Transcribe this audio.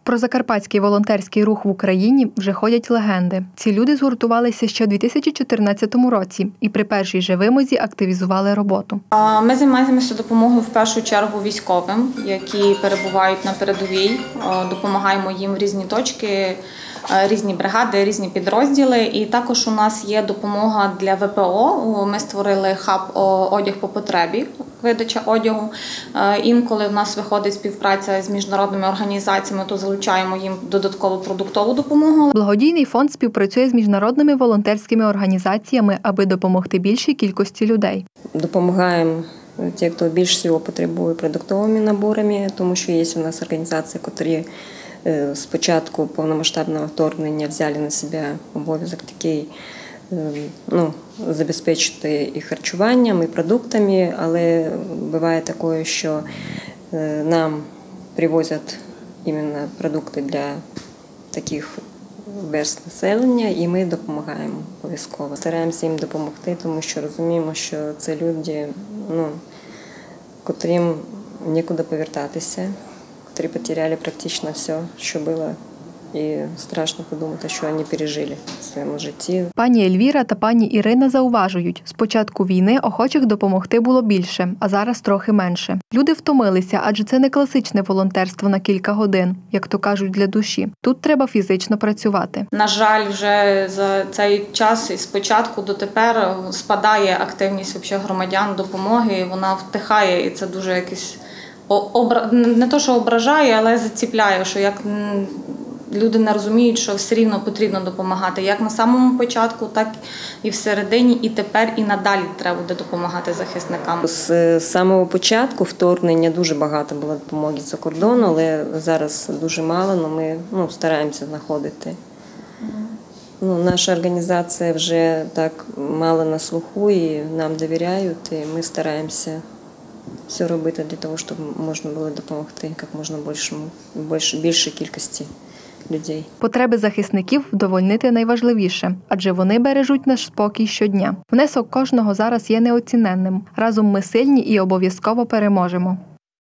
Про закарпатський волонтерський рух в Україні вже ходять легенди. Ці люди згуртувалися ще у 2014 році і при першій же вимозі активізували роботу. Ми займаємося допомогою в першу чергу військовим, які перебувають на передовій. Допомагаємо їм в різні точки, різні бригади, різні підрозділи. І також у нас є допомога для ВПО. Ми створили хаб «Одяг по потребі», видача одягу. Інколи в нас виходить співпраця з міжнародними організаціями, то залучаємо їм додаткову продуктову допомогу. Благодійний фонд співпрацює з міжнародними волонтерськими організаціями, аби допомогти більшій кількості людей. Допомагаємо ті, хто більш всього потребує продуктовими наборами, тому що є у нас організації, які з початку повномасштабного вторгнення взяли на себе обов'язок такий, забезпечити і харчуванням, і продуктами, але буває таке, що нам привозять іменно продукти для таких верств населення, і ми допомагаємо обов'язково. Стараємося їм допомогти, тому що розуміємо, що це люди, котрим нікуди повертатися, котрі потеряли практично все, що було. І страшно подумати, що вони пережили в своєму житті. Пані Ельвіра та пані Ірина зауважують, з початку війни охочих допомогти було більше, а зараз трохи менше. Люди втомилися, адже це не класичне волонтерство на кілька годин, як то кажуть, для душі. Тут треба фізично працювати. На жаль, вже за цей час із початку до тепер спадає активність громадян допомоги, вона втихає, і це дуже якось не то, що ображає, але заціпляє, що як люди не розуміють, що все рівно потрібно допомагати. Як на самому початку, так і всередині, і тепер, і надалі треба буде допомагати захисникам. З самого початку вторгнення дуже багато було допомоги з-за кордону, але зараз дуже мало, але ми стараємося знаходити. Наша організація вже так мало на слуху, і нам довіряють, і ми стараємося все робити для того, щоб можна було допомогти як можна більшій кількості людей. Потреби захисників вдовольнити найважливіше, адже вони бережуть наш спокій щодня. Внесок кожного зараз є неоціненним. Разом ми сильні і обов'язково переможемо.